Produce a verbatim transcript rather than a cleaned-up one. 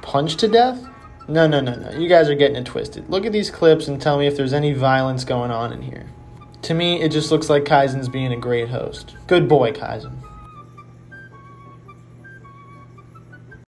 punched to death? No, no, no, no. You guys are getting it twisted. Look at these clips and tell me if there's any violence going on in here. To me, it just looks like Kaizen's being a great host. Good boy, Kaizen.